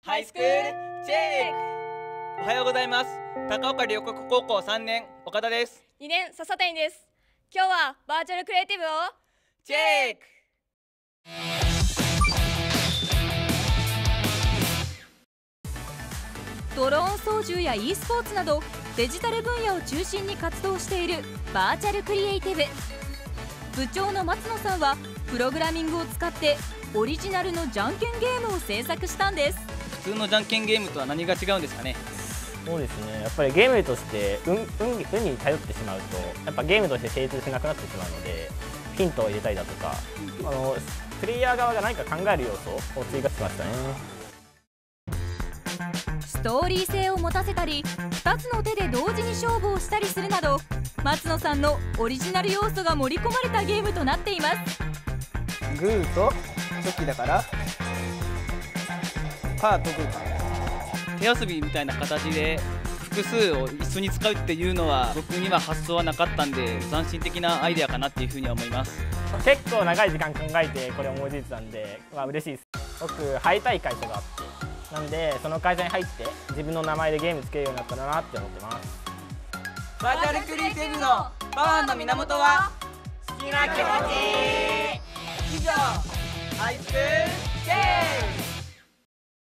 ハイスクールチェック。おはようございます。高岡両国高校3年岡田です。 2年笹谷です。今日はバーチャルクリエイティブをチェック。 ドローン操縦や e スポーツなどデジタル分野を中心に活動しているバーチャルクリエイティブ。部長の松野さんはプログラミングを使ってオリジナルのじゃんけんゲームを制作したんです。 普通のじゃんけんゲームとは何が違うんですかね。 そうですね、やっぱりゲームとして運に頼ってしまうとやっぱゲームとして成立しなくなってしまうので、ヒントを入れたりだとかプレイヤー側が何か考える要素を追加しましたね。 ストーリー性を持たせたり2つの手で同時に勝負をしたりするなど、松野さんのオリジナル要素が盛り込まれたゲームとなっています。 グーとチョキだからパーとグーか。 手遊びみたいな形で複数を一緒に使うっていうのは僕には発想はなかったんで、斬新的なアイデアかなっていうふうには思います。 結構長い時間考えてこれ思いついてたんで、嬉しいです。僕入りたい会社があって、なんでその会社に入って自分の名前でゲームつけるようになったらなって思ってます。 バーチャルクリエイティブのパワーの源は好きな気持ち。以上、ハイスクールチェック。